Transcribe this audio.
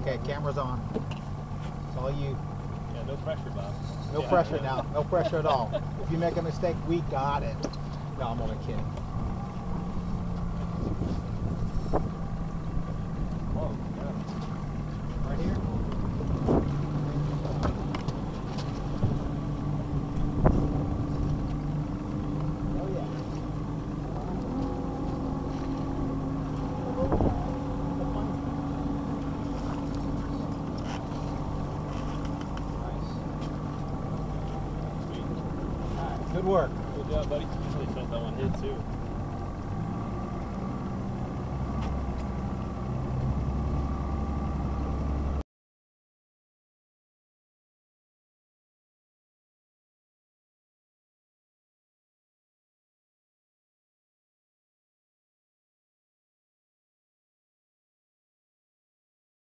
Okay, camera's on. It's all you. Yeah, no pressure, Bob. No pressure now. No pressure at all. If you make a mistake, we got it. No, I'm only kidding. Oh, yeah. Right here? Oh, yeah. Nice. Good work. Good job, buddy. They felt that one hit, too.